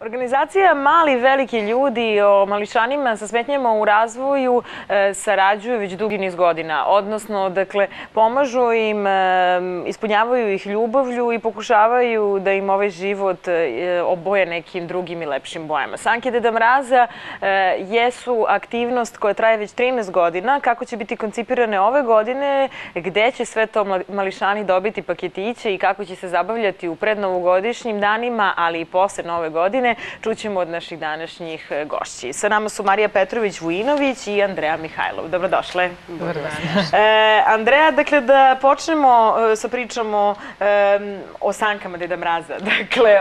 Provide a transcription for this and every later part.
Organizacija Mali veliki ljudi o mališanima sa smetnjama u razvoju sarađuju već dugi niz godina. Odnosno, dakle, pomažu im, ispunjavaju ih ljubavlju i pokušavaju da im ovaj život oboje nekim drugim i lepšim bojama. Sanke Deda Mraza jesu aktivnost koja traje već 13 godina. Kako će biti koncipirane ove godine, gde će sve to mališani dobiti paketiće i kako će se zabavljati u prednovogodišnjim danima, ali i posle Nove godine, čućemo od naših današnjih gošći. Sa nama su Marija Petrović-Vujinović i Andreja Mihajlov. Dobrodošle. Dobar dan. Andreja, dakle, da počnemo sa pričom o sankama Deda Mraza. Dakle,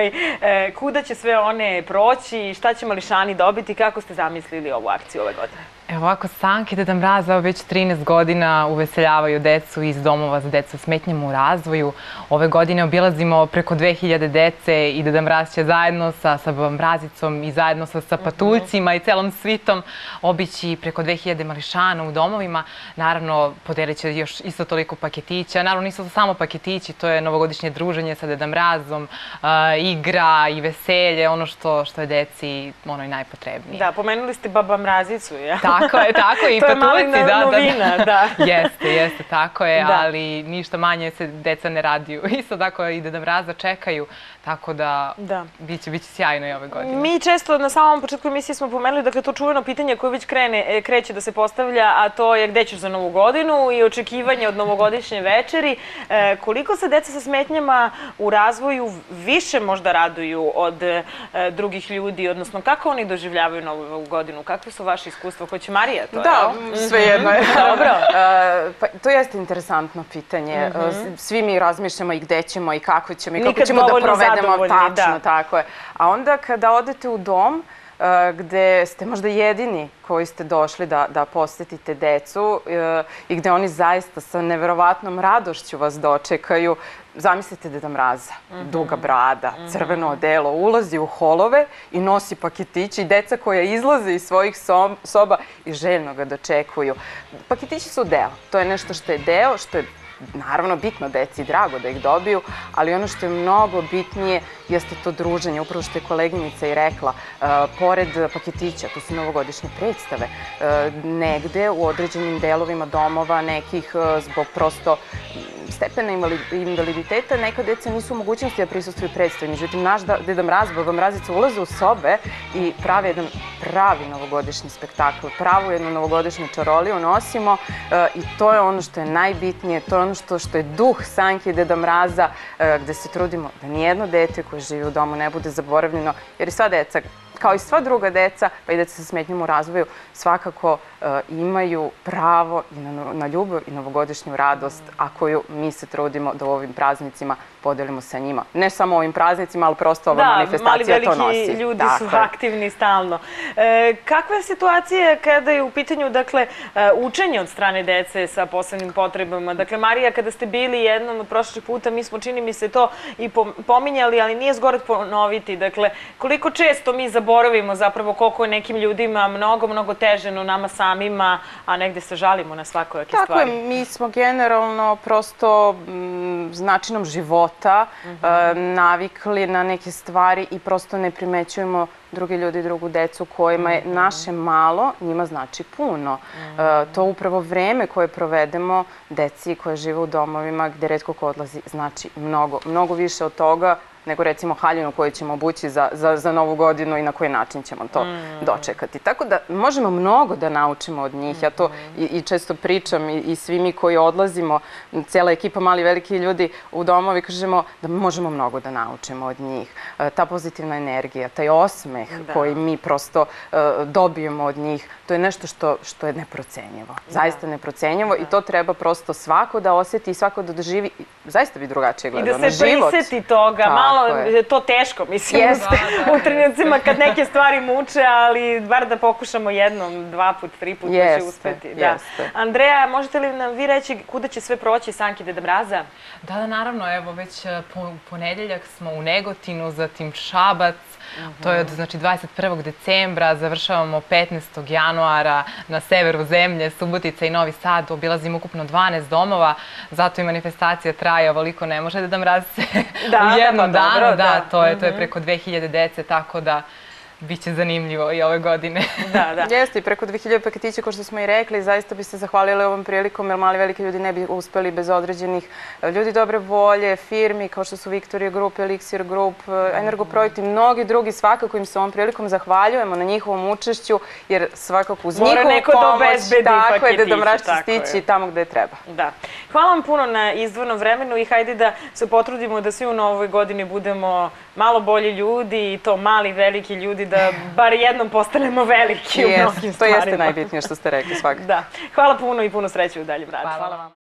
kuda će sve one proći, šta će mališani dobiti, kako ste zamislili ovu akciju ove godine? Evo ovako, Sanke Deda Mraza već 13 godina uveseljavaju decu iz domova za decu sa smetnjama u razvoju. Ove godine obilazimo preko 2000 dece i Deda Mraz će zajedno sa Babom Mrazicom i zajedno sa patuljcima i celom svitom obići preko 2000 mališana u domovima. Naravno, podelit će još isto toliko paketića. Naravno, nisu to samo paketići, to je novogodišnje druženje sa Deda Mrazom, igra i veselje, ono što je deci i najpotrebnije. Da, pomenuli ste Baba Mrazicu, ja? Tako je, i to je patuljci, mala novina, da. Jeste, tako je, ali ništa manje se deca ne raduju. Isto tako i Deda Mraza čekaju, tako da biće sjajno i ove godine. Mi često na samom početku emisije smo pomenuli, dakle, to čuveno pitanje koje već kreće da se postavlja, a to je gde ćeš za Novu godinu i očekivanje od novogodišnje večeri. Koliko se deca sa smetnjama u razvoju više možda raduju od drugih ljudi, odnosno kako oni doživljavaju Novu godinu? Kakve su vaše iskustva? Hoće Marija to? Da, svejedno je. Dobro. To jeste interesantno pitanje. Svi mi razmišljamo i gde ćemo i kako ćemo i kako ćemo da provedemo. Tačno, tako je. A onda kada odete u dom gde ste možda jedini koji ste došli da posetite decu i gde oni zaista sa neverovatnom radošću vas dočekaju. Zamislite Deda Mraza, duga brada, crveno odelo, ulazi u holove i nosi paketići i deca koja izlaze iz svojih soba i željno ga dočekuju. Paketići su deo, to je nešto što je deo, što je naravno bitno deci, drago da ih dobiju, ali ono što je mnogo bitnije jeste to druženje, upravo što je koleginica i rekla, pored paketića, to su novogodišnje predstave, negde u određenim delovima domova nekih zbog prosto stepena invaliditeta, neka deca nisu u mogućnosti da prisustvuju predstavi. Međutim, naš Deda Mraz, Baba Mrazica ulaze u sobe i prave jedan pravi novogodišnji spektakl, pravu jednu novogodišnju čaroliju nosimo i to je ono što je najbitnije, to je ono što je duh Sanke Deda Mraza, gde se trudimo da nijedno dete koje živi u domu ne bude zaboravljeno, jer i sva deca, kao i sva druga deca, pa i deca sa smetnjama u razvoju, svakako imaju pravo na ljubav i novogodišnju radost, a koju mi se trudimo da u ovim praznicima podelimo sa njima. Ne samo ovim praznicima, ali prosto ova manifestacija to nosi. Da, mali veliki ljudi su aktivni stalno. Kakva je situacija kada je u pitanju, dakle, učenje od strane dece sa posebnim potrebama? Dakle, Marija, kada ste bili jednom od prošlih puta, mi smo, čini mi se, to i pominjali, ali nije zgoreg ponoviti. Dakle, koliko često mi zaboravimo zapravo koliko je nekim ljudima mnogo teženo nama samima, a negde se žalimo na svakojake stvari. Tako je, mi smo generalno prosto načinom života navikli na neke stvari i prosto ne primećujemo drugi ljudi i drugu decu kojima je naše malo, njima znači puno. To upravo vreme koje provedemo deci koje žive u domovima gde retko ko odlazi znači mnogo više od toga nego recimo haljinu koju ćemo obući za Novu godinu i na koji način ćemo to dočekati. Tako da možemo mnogo da naučimo od njih. Ja to i često pričam i svi mi koji odlazimo, cijela ekipa Mali veliki ljudi u domovi, kažemo da možemo mnogo da naučimo od njih. Ta pozitivna energija, taj osmeh koji mi prosto dobijemo od njih, to je nešto što je neprocenjivo. Zaista neprocenjivo i to treba prosto svako da osjeti i svako da doživi. Zaista bi drugačije gledao na život. I da se priseti toga. Malo je to teško, mislim, u trenucima kad neke stvari muče, ali bar da pokušamo jednom, 2 put, 3 put da će uspeti. Andreja, možete li nam vi reći kuda će sve proći Sanke Deda Mraza? Da, naravno, evo već ponedeljak smo u Negotinu, zatim Šabac, To je od 21. decembra, završavamo 15. januara na severu zemlje, Subotica i Novi Sad. Obilazimo ukupno 12 domova, zato i manifestacija traje ovoliko, ne može Deda Mraz se u jednom danu. Da, to je preko 2000 dece, tako da biće zanimljivo i ove godine. Jeste, i preko 2000 paketića, kao što smo i rekli, zaista bi se zahvalili ovom prilikom, jer mali veliki ljudi ne bi uspeli bez određenih ljudi dobre volje, firmi kao što su Victoria Group, Elixir Group, Energoprojekt i mnogi drugi. Svakako im se ovom prilikom zahvaljujemo na njihovom učešću, jer svakako uz njihovu pomoć tako je Deda Mraz će stići tamo gde treba. Hvala vam puno na izdvojenom vremenu i hajde da se potrudimo da svi u novoj godini budemo malo bolji ljudi i to mali, veliki ljudi, da bar jednom postanemo veliki u mnogim stvarima. To jeste najbitnije što ste rekli svakako. Hvala puno i puno sreće u daljem radu. Hvala vam.